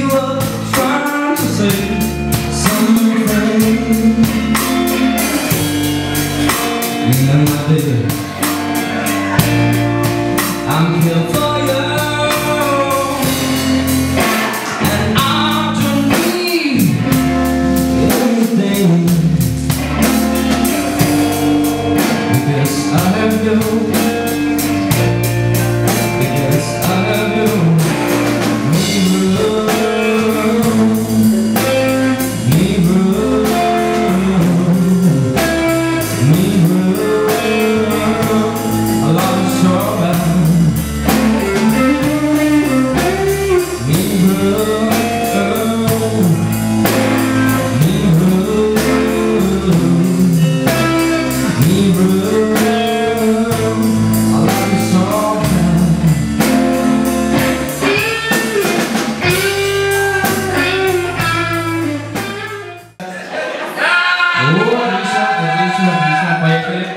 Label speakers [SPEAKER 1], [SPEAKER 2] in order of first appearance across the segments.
[SPEAKER 1] you were trying to say something. And my baby, I'm here for you, and I don't need anything, because I have you. Отлично, поехали.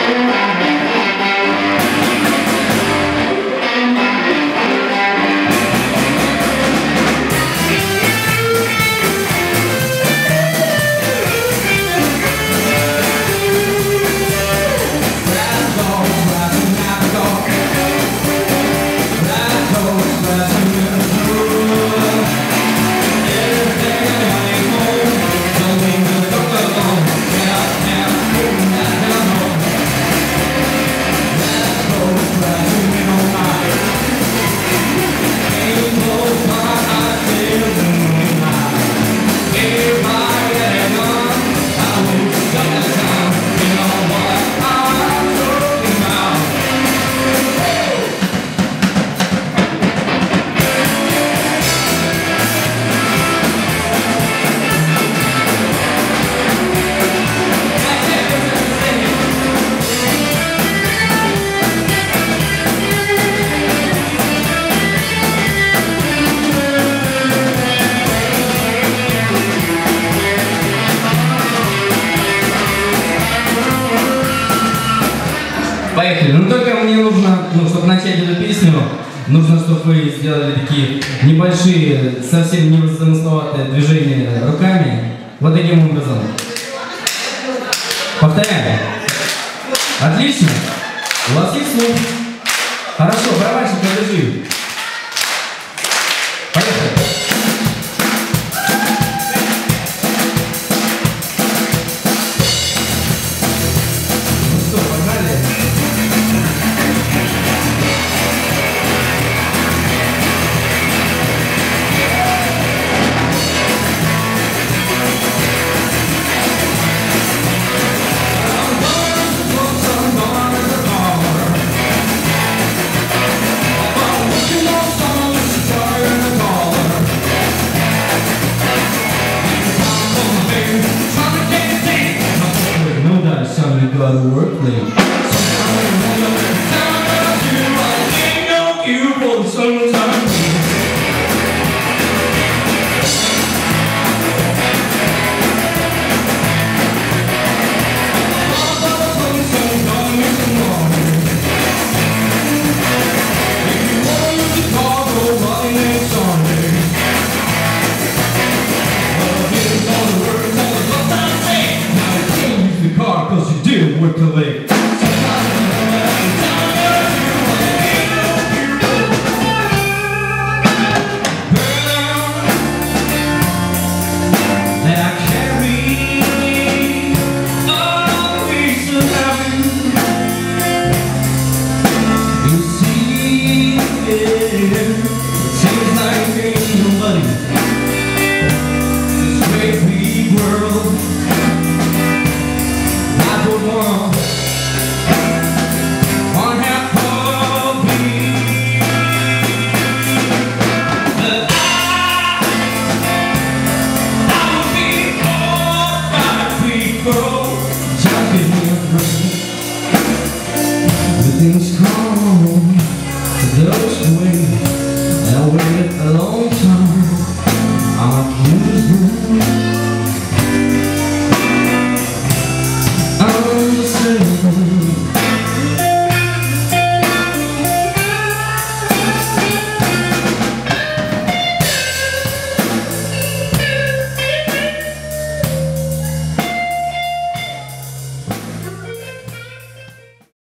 [SPEAKER 1] Поехали. Ну только мне нужно, чтобы начать эту песню, нужно, чтобы вы сделали такие небольшие, совсем не замысловатые движения руками. Вот таким образом. Повторяем. Отлично. У вас есть слух? Хорошо, барабанщик, подержи. Поехали. You gotta work late.